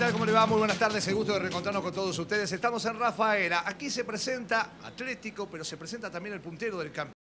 tal? ¿Cómo le va? Muy buenas tardes, el gusto de reencontrarnos con todos ustedes. Estamos en Rafaela. Aquí se presenta Atlético, pero se presenta también el puntero del campeonato.